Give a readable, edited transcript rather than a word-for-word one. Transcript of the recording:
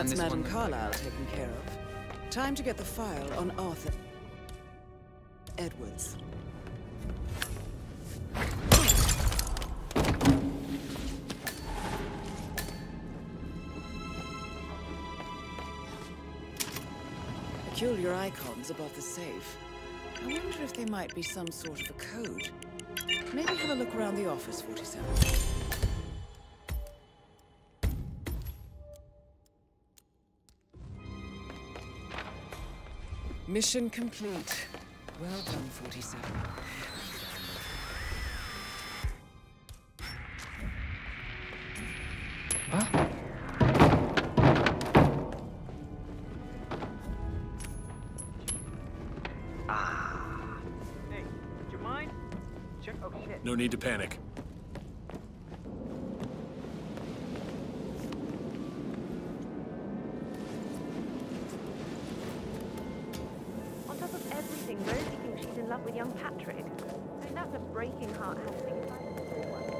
That's Madame Carlyle taken care of. Time to get the file on Arthur Edwards. Peculiar icons above the safe. I wonder if they might be some sort of a code. Maybe have a look around the office, 47. Mission complete. Well done, 47. Huh? Hey, would you mind? Check. Oh shit. No need to panic. On top of everything, Rosie thinks she's in love with young Patrick. I mean, that's a breaking heart happening.